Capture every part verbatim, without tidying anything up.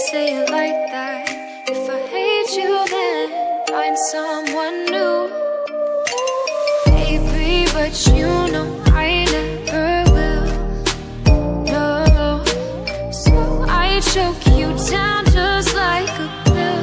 say it like that. If I hate you, then find someone new. Baby, but you know I never will. No, so I choke you down just like a pill.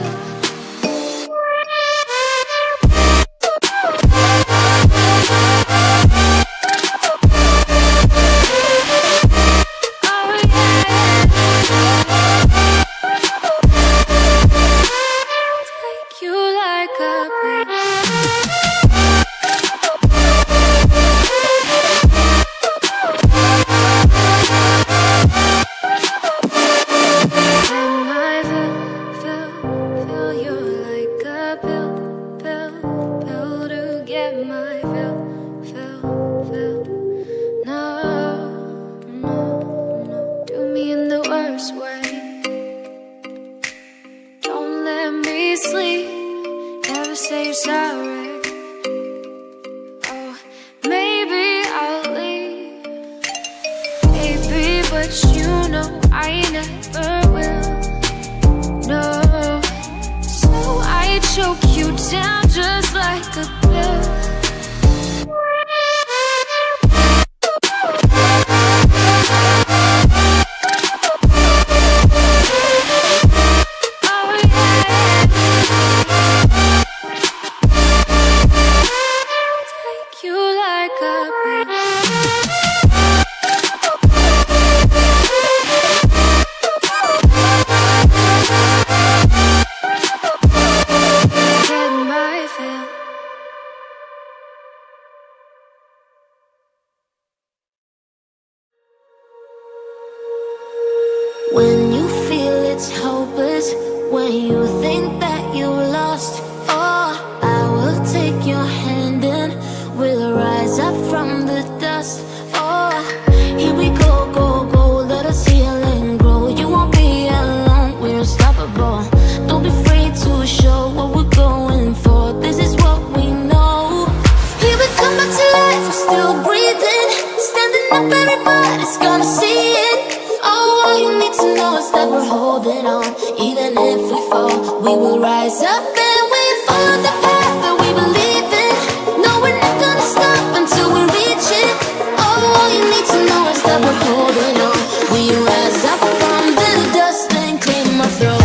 When you feel it's hopeless, when you think that you lost, oh, I will take your hand and we'll rise up from the dust. Oh, here we go, go, go, let us heal and grow. You won't be alone, we're unstoppable. Don't be afraid to show what we're going for. This is what we know. Here we come back to life, we're still breathing. Standing up, everybody's gonna see it. Oh, all you need to know is that we're holding on. Even if we fall, we will rise up and we follow the path that we believe in. No, we're not gonna stop until we reach it. Oh, all you need to know is that we're holding on. We rise up from the dust and clear my throat.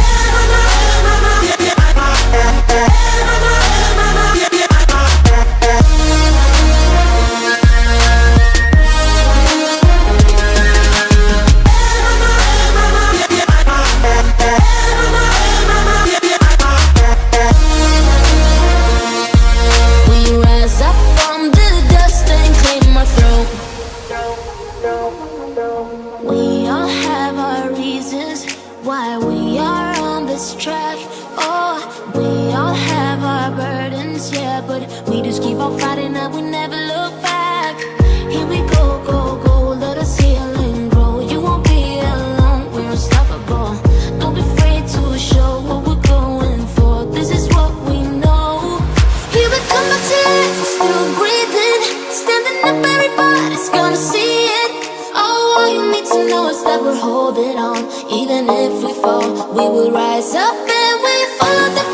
Why we are on this track. Oh, we all have our burdens, yeah, but we just keep on fighting and we never look back. Here we go, go, go, let us heal and grow. You won't be alone, we're unstoppable. Don't be afraid to show what we're going for. This is what we know. Here we come back to life, we're still breathing. Standing up, everybody's gonna see it. Oh, all you need to know is that we're holding on. Even if we fall, we will rise up and we follow the